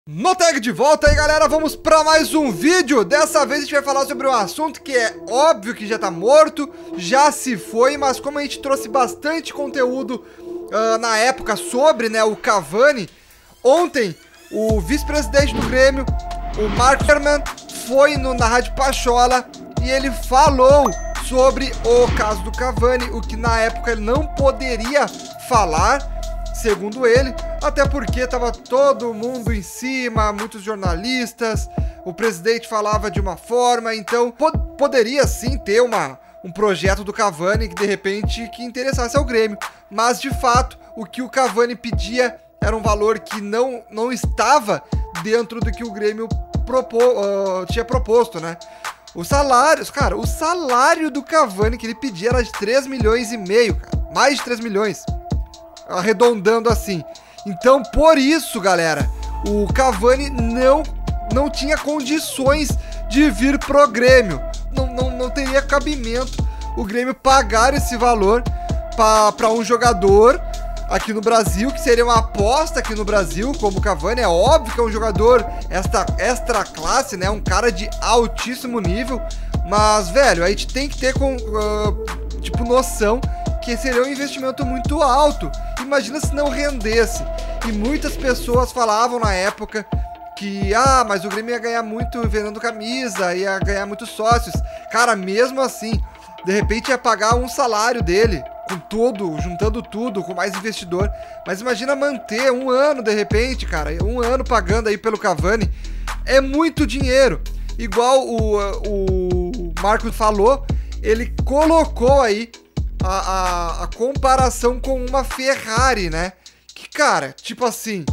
No Tag de volta aí, galera, vamos para mais um vídeo. Dessa vez a gente vai falar sobre um assunto que é óbvio que já tá morto, já se foi, mas como a gente trouxe bastante conteúdo na época sobre, né, o Cavani, ontem o vice-presidente do Grêmio, o Marco Herman, foi na Rádio Pachola e ele falou sobre o caso do Cavani, o que na época ele não poderia falar, segundo ele, até porque tava todo mundo em cima, muitos jornalistas, o presidente falava de uma forma, então poderia sim ter um projeto do Cavani que de repente que interessasse ao Grêmio, mas de fato o que o Cavani pedia era um valor que não estava dentro do que o Grêmio tinha proposto, né? Os salários, cara, o salário do Cavani que ele pedia era de 3,5 milhões, cara, mais de 3 milhões. Arredondando assim. Então, por isso, galera, o Cavani não tinha condições de vir pro Grêmio. Não teria cabimento o Grêmio pagar esse valor para um jogador aqui no Brasil, que seria uma aposta aqui no Brasil, como o Cavani. É óbvio que é um jogador extra classe, né? Um cara de altíssimo nível. Mas, velho, a gente tem que ter noção que seria um investimento muito alto. Imagina se não rendesse. E muitas pessoas falavam na época que, mas o Grêmio ia ganhar muito vendendo camisa, ia ganhar muitos sócios. Cara, mesmo assim, de repente ia pagar um salário dele, com tudo, juntando tudo, com mais investidor. Mas imagina manter um ano, de repente, cara, um ano pagando aí pelo Cavani. É muito dinheiro. Igual o Marcos falou, ele colocou aí a comparação com uma Ferrari, né? Que, cara, tipo assim,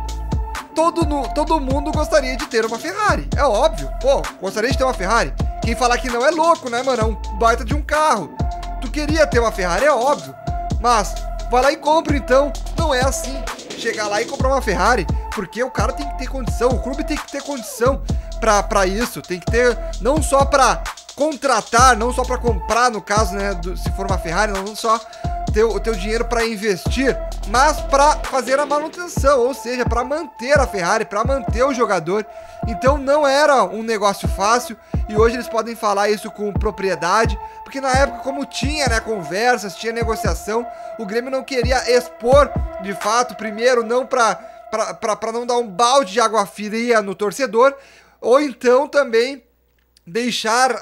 todo mundo gostaria de ter uma Ferrari, é óbvio. Pô, gostaria de ter uma Ferrari. Quem falar que não é louco, né, mano? É um baita de um carro. Tu queria ter uma Ferrari, é óbvio. Mas, vai lá e compra então. Não é assim, chegar lá e comprar uma Ferrari, porque o cara tem que ter condição, o clube tem que ter condição pra isso. Tem que ter, não só pra contratar, não só para comprar, no caso, né, se for uma Ferrari, não só ter o teu dinheiro para investir, mas para fazer a manutenção, ou seja, para manter a Ferrari, para manter o jogador. Então não era um negócio fácil, e hoje eles podem falar isso com propriedade, porque na época, como tinha, né, conversas, tinha negociação, o Grêmio não queria expor, de fato, primeiro, não para não dar um balde de água fria no torcedor, ou então também deixar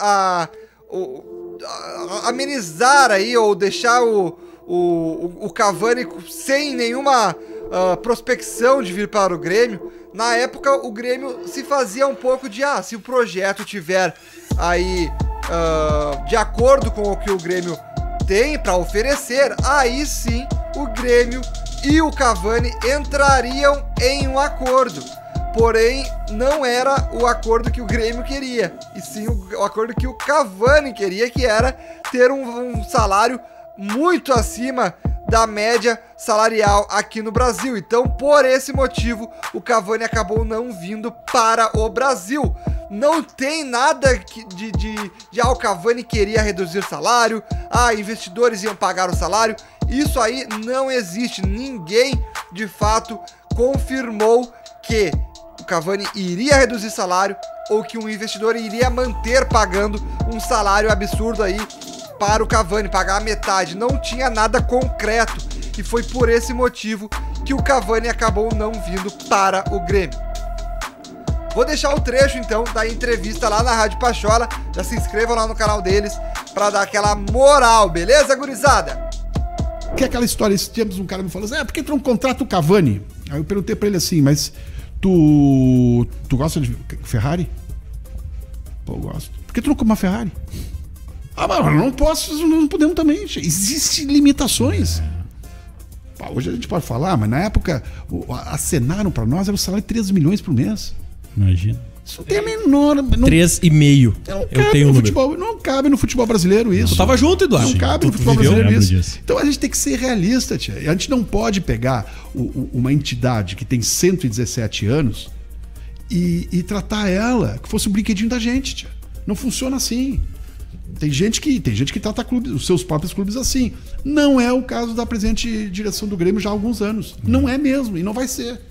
amenizar aí, ou deixar o Cavani sem nenhuma prospecção de vir para o Grêmio. Na época o Grêmio se fazia um pouco de, se o projeto tiver aí de acordo com o que o Grêmio tem para oferecer, aí sim o Grêmio e o Cavani entrariam em um acordo. Porém, não era o acordo que o Grêmio queria, e sim o acordo que o Cavani queria, que era ter um salário muito acima da média salarial aqui no Brasil. Então, por esse motivo, o Cavani acabou não vindo para o Brasil. Não tem nada o Cavani queria reduzir salário, investidores iam pagar o salário. Isso aí não existe. Ninguém, de fato, confirmou que o Cavani iria reduzir salário ou que um investidor iria manter pagando um salário absurdo aí para o Cavani, pagar a metade. Não tinha nada concreto e foi por esse motivo que o Cavani acabou não vindo para o Grêmio. Vou deixar o trecho então da entrevista lá na Rádio Pachola. Já se inscrevam lá no canal deles para dar aquela moral, beleza, gurizada? Que é aquela história, esses tempos um cara me falou assim, por que tu não contrata o Cavani? Aí eu perguntei para ele assim, mas Tu gosta de Ferrari? Pô, eu gosto. Por que tu não compra uma Ferrari? Mas eu não posso, não podemos também. Existem limitações. Hoje a gente pode falar, mas na época acenaram para nós, era o salário de 3 milhões por mês. Imagina. Isso não tem a menor... 3,5. Eu tenho um futebol, não cabe no futebol brasileiro isso. Tu tava junto, Eduardo. Não cabe no futebol brasileiro isso. Então a gente tem que ser realista, tia. A gente não pode pegar uma entidade que tem 117 anos e tratar ela que fosse um brinquedinho da gente, tia. Não funciona assim. Tem gente que trata os seus próprios clubes assim. Não é o caso da presente direção do Grêmio já há alguns anos. Não é mesmo, e não vai ser.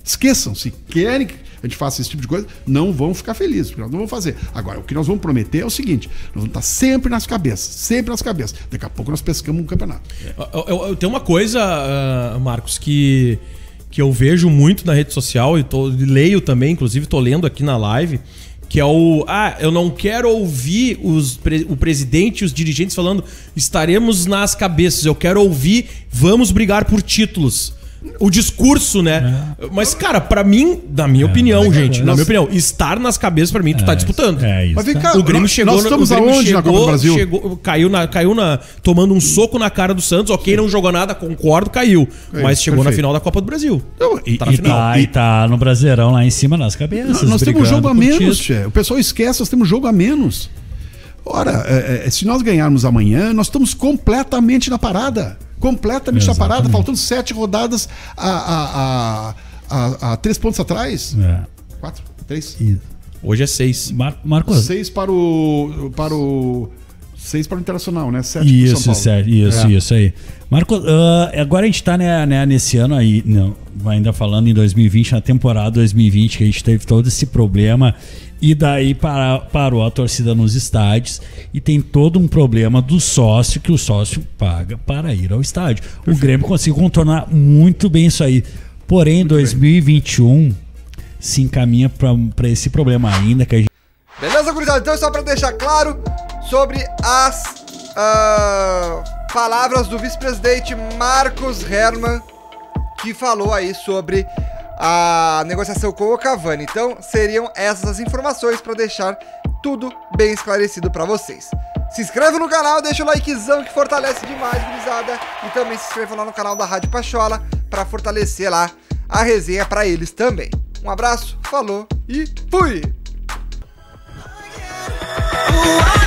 Esqueçam, se querem que a gente faça esse tipo de coisa, não vão ficar felizes, porque nós não vamos fazer. Agora, o que nós vamos prometer é o seguinte, nós vamos estar sempre nas cabeças. Daqui a pouco nós pescamos um campeonato. Eu tenho uma coisa, Marcos, que eu vejo muito na rede social, e leio também, inclusive tô lendo aqui na live, que é eu não quero ouvir o presidente e os dirigentes falando estaremos nas cabeças, eu quero ouvir vamos brigar por títulos. O discurso, né? Mas, cara, pra mim, na minha opinião, gente, na minha opinião, estar nas cabeças, pra mim, tu tá disputando. Isso. Mas vem cá, o Grêmio chegou... Nós estamos aonde na Copa do Brasil? Caiu tomando um soco na cara do Santos. Ok, não jogou nada, concordo, caiu. Mas chegou na final da Copa do Brasil. Tá no Brasileirão lá em cima nas cabeças. Nós temos um jogo a menos, Tchê. O pessoal esquece, nós temos um jogo a menos. Ora, se nós ganharmos amanhã, nós estamos completamente na parada. Completamente na parada, faltando 7 rodadas a 3 pontos atrás. 4, 3. Hoje é 6. Marcos. 6 para o 6 para o Internacional, né? 7 para o São Paulo. Certo, isso aí. Marcos, agora a gente tá nesse ano aí, ainda falando em 2020, na temporada 2020, que a gente teve todo esse problema. E daí parou a torcida nos estádios e tem todo um problema do sócio, que o sócio paga para ir ao estádio. Perfeito. O Grêmio conseguiu contornar muito bem isso aí. Porém, em 2021 se encaminha para esse problema ainda que a gente... Beleza, gurizada? Então, só para deixar claro sobre as palavras do vice-presidente Marcos Herman, que falou aí sobre a negociação com o Cavani. Então, seriam essas as informações para deixar tudo bem esclarecido para vocês. Se inscreva no canal, deixa o likezão que fortalece demais, gurizada. E também se inscreva lá no canal da Rádio Pachola para fortalecer lá a resenha para eles também. Um abraço, falou e fui!